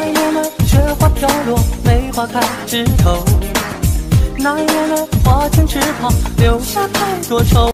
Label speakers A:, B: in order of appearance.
A: 一年的雪花飘落，梅花开枝头。那一年的花前池旁，留下太多愁。